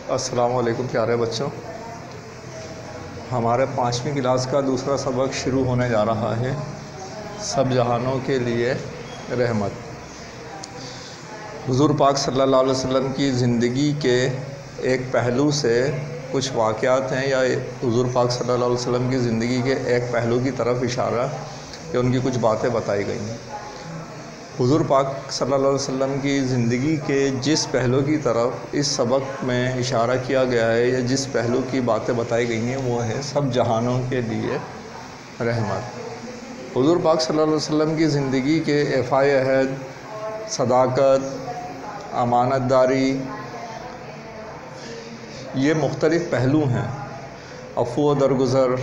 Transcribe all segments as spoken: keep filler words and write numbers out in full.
अस्सलाम वालेकुम प्यारे बच्चों। हमारे पाँचवीं क्लास का दूसरा सबक शुरू होने जा रहा है। सब जहानों के लिए रहमत। हुज़ूर पाक सल्लल्लाहु अलैहि वसल्लम की ज़िंदगी के एक पहलू से कुछ वाक़यात हैं या हुज़ूर पाक सल्लल्लाहु अलैहि वसल्लम की ज़िंदगी के एक पहलू की तरफ इशारा या उनकी कुछ बातें बताई गई हैं। हुज़ूर पाक सल्लल्लाहु अलैहि वसल्लम की ज़िंदगी के जिस पहलू की तरफ इस सबक में इशारा किया गया है या जिस पहलू की बातें बताई गई हैं वो है सब जहानों के लिए रहमत। हुज़ूर पाक सल्लल्लाहु अलैहि वसल्लम की ज़िंदगी के एफ़ाए अहद, सदाकत, अमानतदारी, ये मुख्तलिफ़ पहलू हैं। अफ़्व दरगुज़र।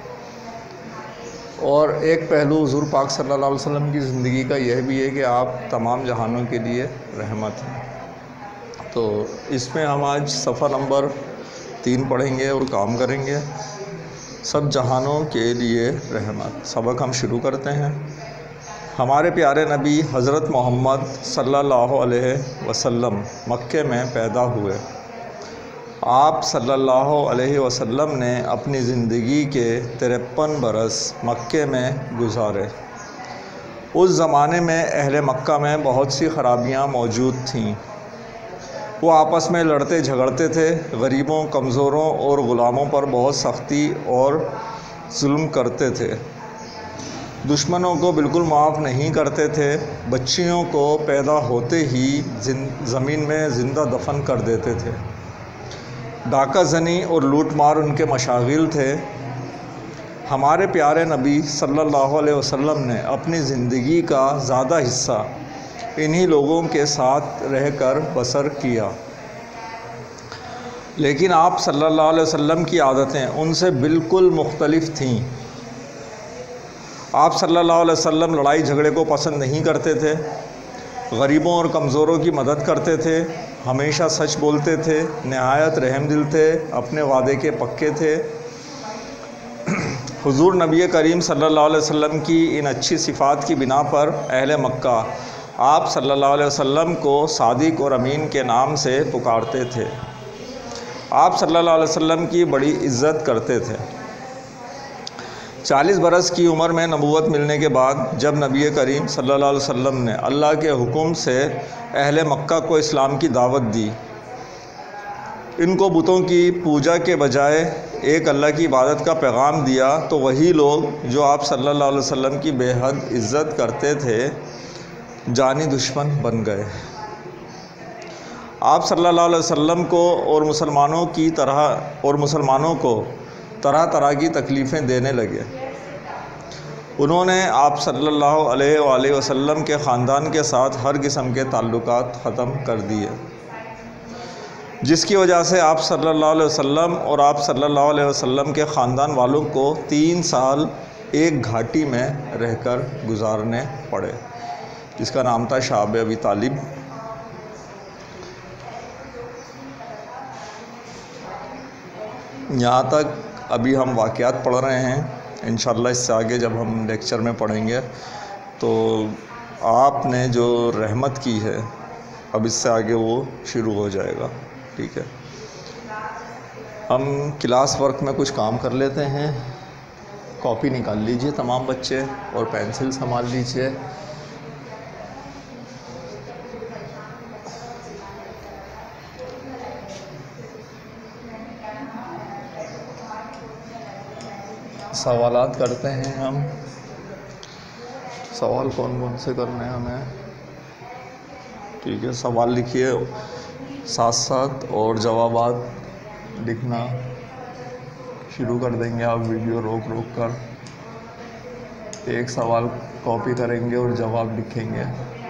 और एक पहलू हुज़ूर पाक सल्लल्लाहु अलैहि वसल्लम की ज़िंदगी का यह भी है कि आप तमाम जहानों के लिए रहमत हैं। तो इसमें हम आज सफ़ा नंबर तीन पढ़ेंगे और काम करेंगे। सब जहानों के लिए रहमत। सबक हम शुरू करते हैं। हमारे प्यारे नबी हज़रत मोहम्मद सल्लल्लाहु अलैहि वसल्लम मक्के में पैदा हुए। आप सल्लल्लाहु अलैहि वसल्लम ने अपनी ज़िंदगी के तिरपन बरस मक्के में गुजारे। उस ज़माने में अहले मक्का में बहुत सी ख़राबियाँ मौजूद थीं। वो आपस में लड़ते झगड़ते थे, गरीबों, कमज़ोरों और ग़ुलामों पर बहुत सख्ती और जुल्म करते थे। दुश्मनों को बिल्कुल माफ़ नहीं करते थे। बच्चियों को पैदा होते ही ज़मीन में ज़िंदा दफन कर देते थे। डाका ज़नी और लूट मार उनके मशागिल थे। हमारे प्यारे नबी सल्लल्लाहु अलैहि वसल्लम ने अपनी ज़िंदगी का ज़्यादा हिस्सा इन्हीं लोगों के साथ रहकर बसर किया। लेकिन आप सल्लल्लाहु अलैहि वसल्लम की आदतें उनसे बिल्कुल मुख्तलिफ़ थीं। आप सल्लल्लाहु अलैहि वसल्लम लड़ाई झगड़े को पसंद नहीं करते थे। गरीबों और कमज़ोरों की मदद करते थे। हमेशा सच बोलते थे। नहायत रहमदिल थे। अपने वादे के पक्के थे। हुज़ूर नबी करीम सल्लल्लाहु अलैहि वसल्लम की इन अच्छी सिफ़ात की बिना पर अहले मक्का आप सल्लल्लाहु अलैहि वसल्लम को सादिक और अमीन के नाम से पुकारते थे। आप सल्लल्लाहु अलैहि वसल्लम की बड़ी इज़्ज़त करते थे। चालीस बरस की उम्र में नबूवत मिलने के बाद जब नबी करीम सल्लल्लाहु अलैहि वसल्लम ने अल्लाह के हुक्म से अहले मक्का को इस्लाम की दावत दी, इनको बुतों की पूजा के बजाय एक अल्लाह की इबादत का पैगाम दिया, तो वही लोग जो आप सल्लल्लाहु अलैहि वसल्लम की बेहद इज़्ज़त करते थे जानी दुश्मन बन गए। आप सल्लल्लाहु अलैहि वसल्लम को और मुसलमानों की तरह और मुसलमानों को तरह तरह की तकलीफ़ें देने लगे। उन्होंने आप सल्लल्लाहु अलैहि वसल्लम के ख़ानदान के साथ हर किस्म के ताल्लुकात ख़त्म कर दिए, जिसकी वजह से आप सल्लल्लाहु अलैहि वसल्लम और आप सल्लल्लाहु अलैहि वसल्लम के ख़ानदान वालों को तीन साल एक घाटी में रहकर गुजारने पड़े, जिसका नाम था शाब अबी तालिब। यहाँ तक अभी हम वाक़यात पढ़ रहे हैं। इंशाअल्लाह इससे आगे जब हम लेक्चर में पढ़ेंगे तो आपने जो रहमत की है अब इससे आगे वो शुरू हो जाएगा। ठीक है, हम क्लास वर्क में कुछ काम कर लेते हैं। कॉपी निकाल लीजिए तमाम बच्चे और पेंसिल संभाल लीजिए। सवालात करते हैं हम। सवाल कौन कौन से करने हैं हमें? ठीक है, सवाल लिखिए साथ साथ और जवाबात लिखना शुरू कर देंगे। आप वीडियो रोक रोक कर एक सवाल कॉपी करेंगे और जवाब लिखेंगे।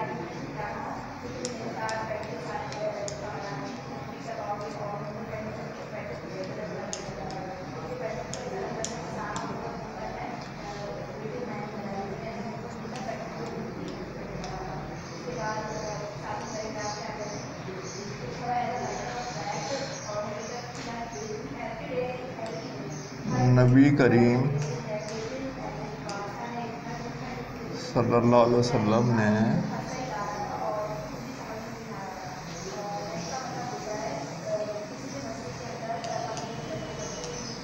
नबी करीम सल्लल्लाहु अलैहि वसल्लम ने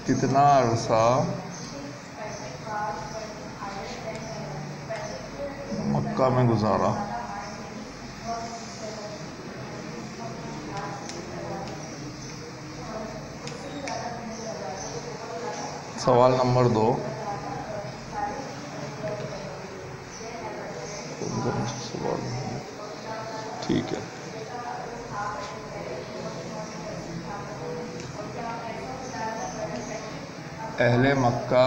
कितना अरसा मक्का में गुजारा। सवाल नंबर दो, सवाल ठीक है। अहले मक्का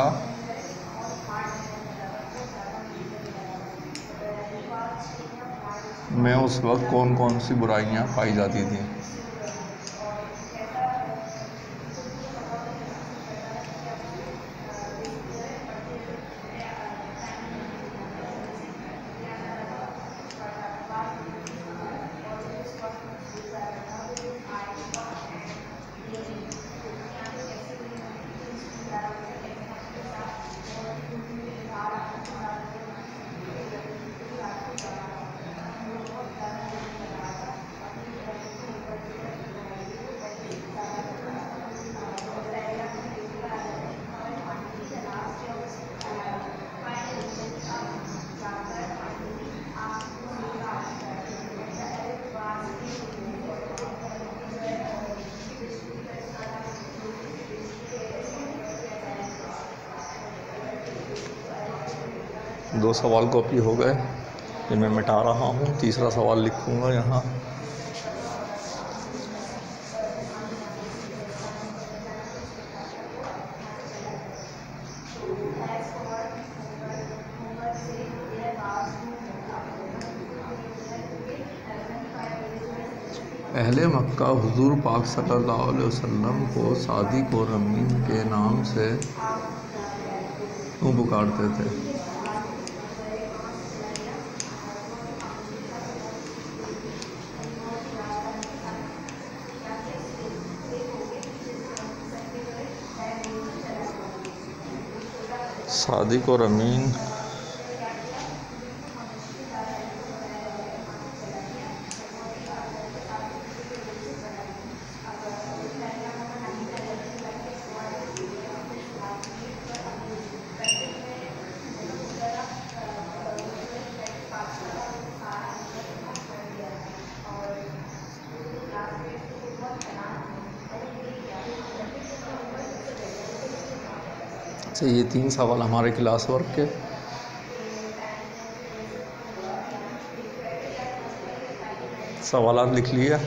में उस वक्त कौन कौन सी बुराइयां पाई जाती थी? दो सवाल कॉपी हो गए, ये मैं मिटा रहा हूँ। तीसरा सवाल लिखूँगा यहाँ। अहले मक्का हुजूर पाक सल्लल्लाहु अलैहि वसल्लम को सादिक और अमीन के नाम से क्यों पुकारते थे? सादिक और अमीन अच्छा, ये तीन सवाल हमारे क्लास वर्क के। सवालात लिख लिया।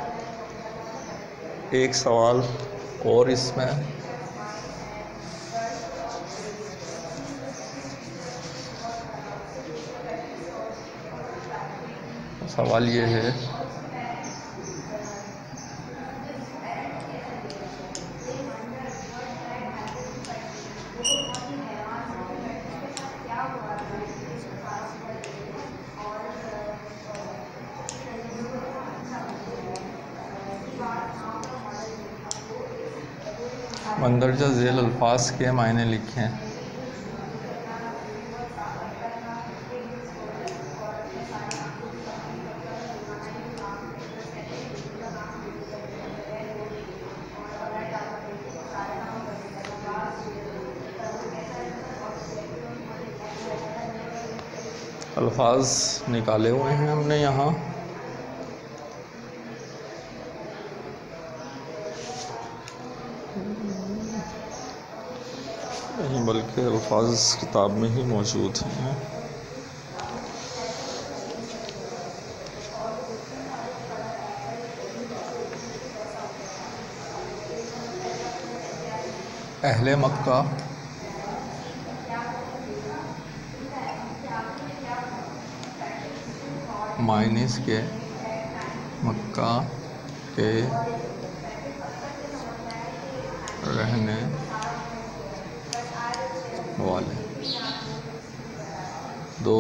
एक सवाल और इसमें सवाल ये है, मंदरजा झेल अल्फाज के मायने लिखें। अल्फाज निकाले हुए हैं हमने यहाँ। नहीं बल्कि अल्फाज किताब में ही मौजूद हैं। अहले मक्का माइनस के मक्का के रहने वाले। दो,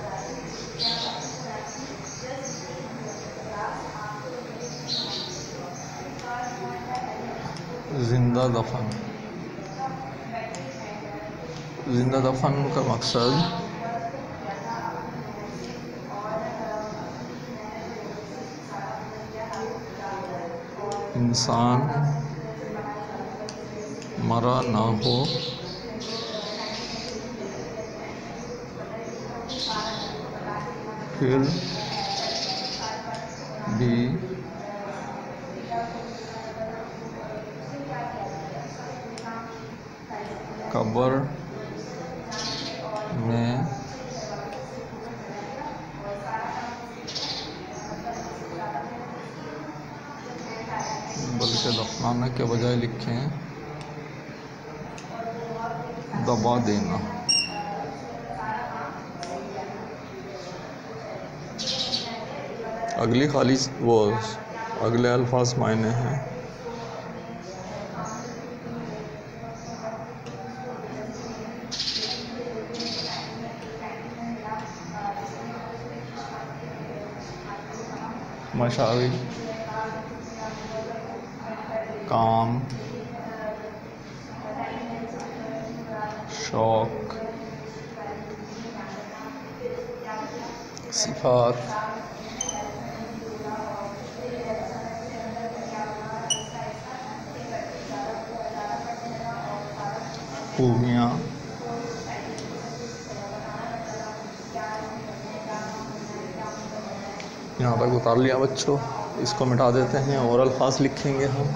जिंदा दफन। जिंदा दफन का मकसद इंसान मरा ना हो, फिर भी कब्र में बल्कि दफनाने के बजाय लिखें दबा देना। अगली खाली वो अगले अल्फाज मायने हैं। मशावी, काम, शौक, सिफात, खूबियाँ, यहाँ तक उतार लिया बच्चों। इसको मिटा देते हैं और अल्फाज लिखेंगे हम।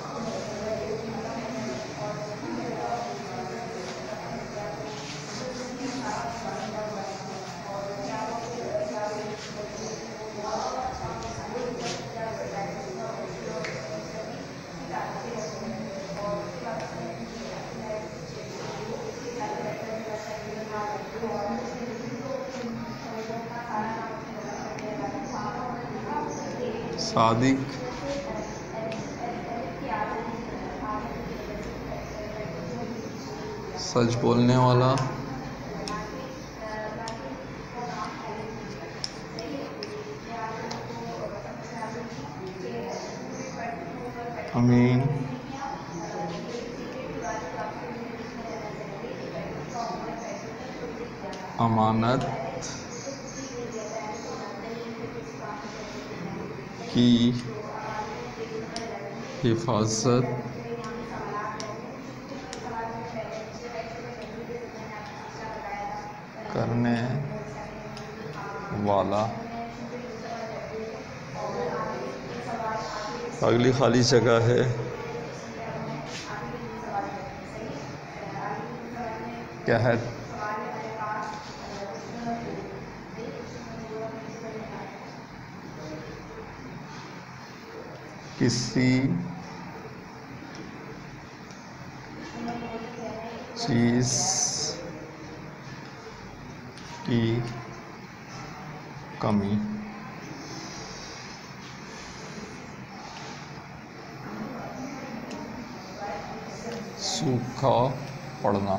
सादिक, सच बोलने वाला, अमीन, अमानत की हिफाजत करने वाला। अगली खाली जगह है कहत, किसी चीज़ की कमी। सूखा पड़ना।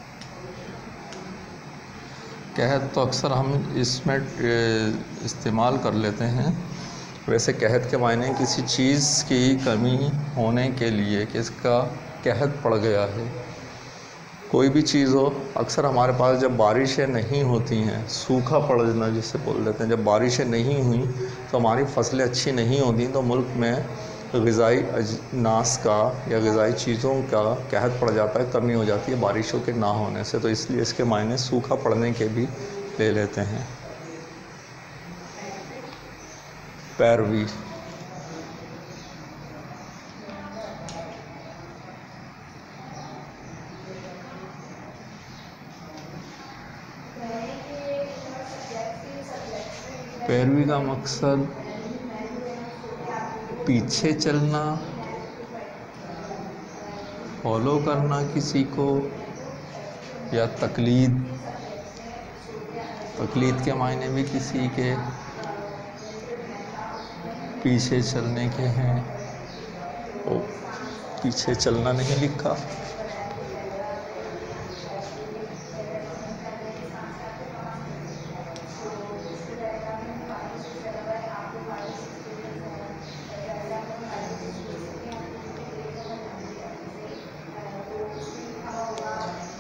कहत तो अक्सर हम इसमें इस्तेमाल कर लेते हैं। वैसे कहत के मायने किसी चीज़ की कमी होने के लिए कि इसका कहत पड़ गया है। कोई भी चीज़ हो, अक्सर हमारे पास जब बारिशें नहीं होती हैं, सूखा पड़ना जिसे बोल देते हैं, जब बारिशें नहीं हुई तो हमारी फसलें अच्छी नहीं होती, तो मुल्क में ग़िज़ाई अजनास का या ग़िज़ाई चीज़ों का कहत पड़ जाता है, कमी हो जाती है बारिशों के ना होने से। तो इसलिए इसके मायने सूखा पड़ने के भी ले लेते हैं। पैरवी, पैरवी का मकसद पीछे चलना, फॉलो करना किसी को, या तकलीद। तकलीद के मायने भी किसी के पीछे चलने के हैं। ओ, पीछे चलना नहीं लिखा।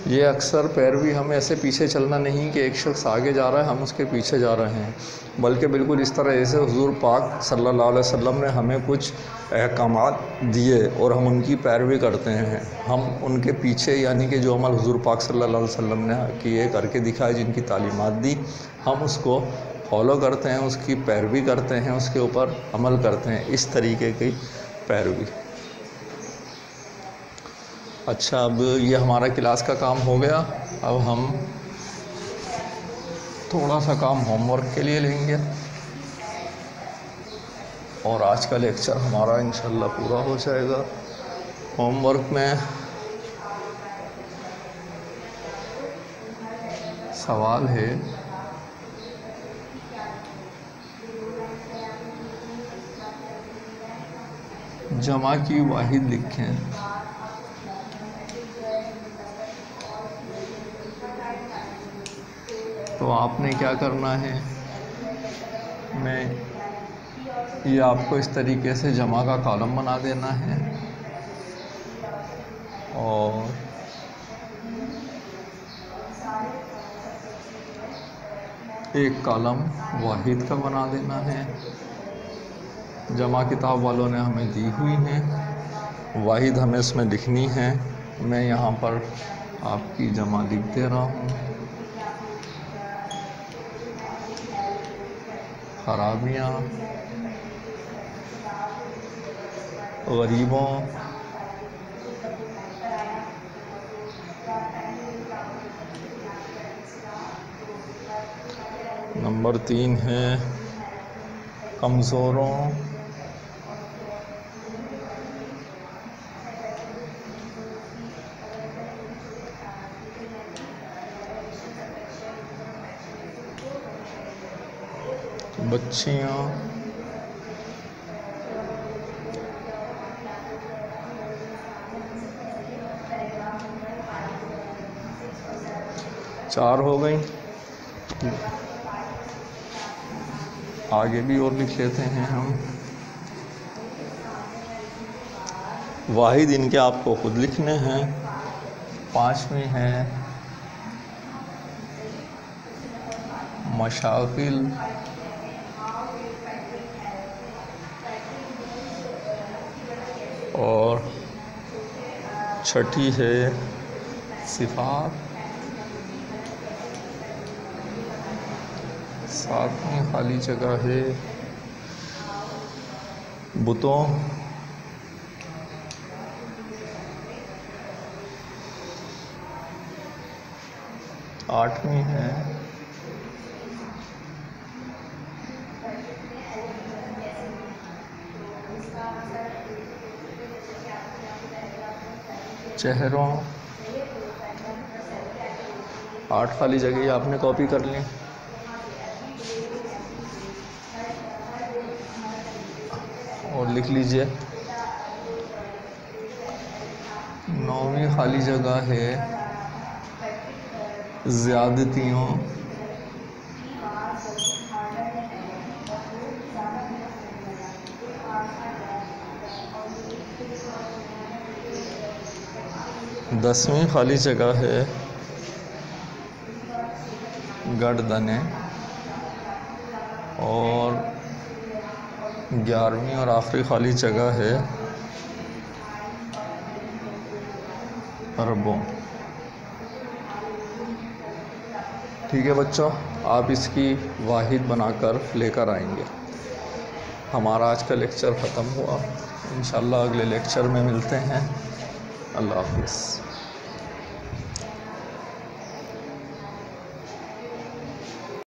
ये अक्सर पैर भी हमें ऐसे पीछे चलना नहीं कि एक शख्स आगे जा रहा है हम उसके पीछे जा रहे हैं, बल्कि बिल्कुल इस तरह जैसे हुज़ूर पाक सल्लल्लाहु अलैहि वसल्लम ने हमें कुछ अहकामात दिए और हम उनकी पैरवी करते हैं। हम उनके पीछे यानी कि जो अमल हुज़ूर पाक सल्लल्लाहु अलैहि वसल्लम ने किए करके दिखाए, जिनकी तालीमात दी, हम उसको फॉलो करते हैं, उसकी पैरवी करते हैं, उसके ऊपर अमल करते हैं। इस तरीके की पैरवी। अच्छा, अब ये हमारा क्लास का काम हो गया। अब हम थोड़ा सा काम होमवर्क के लिए लेंगे और आज का लेक्चर हमारा इंशाल्लाह पूरा हो जाएगा। होमवर्क में सवाल है, जमा की वाहिद लिखें। तो आपने क्या करना है, मैं ये आपको इस तरीके से जमा का कॉलम बना देना है और एक कॉलम वाहिद का बना देना है। जमा किताब वालों ने हमें दी हुई हैं, वाहिद हमें इसमें लिखनी है। मैं यहाँ पर आपकी जमा लिख दे रहा हूँ। खराबियाँ, गरीबों, नंबर तीन है कमज़ोरों, बच्चियाँ, चार हो गई। आगे भी और लिख लेते हैं हम। वाहिद इनके आपको खुद लिखने हैं। पाँचवीं है मशाकिल, और छठी है सिफात। सातवीं खाली जगह है बुतों। आठवीं है चेहरों। आठ खाली जगह ही आपने कॉपी कर ली। और लिख लीजिए। नौवीं खाली जगह है ज़्यादतियों। दसवीं खाली जगह है गर्दने। और ग्यारहवीं और आखिरी खाली जगह है अरबों। ठीक है बच्चों, आप इसकी वाहिद बनाकर लेकर आएंगे। हमारा आज का लेक्चर ख़त्म हुआ। इंशाल्लाह अगले लेक्चर में मिलते हैं। अल्लाह हाफ़िज़।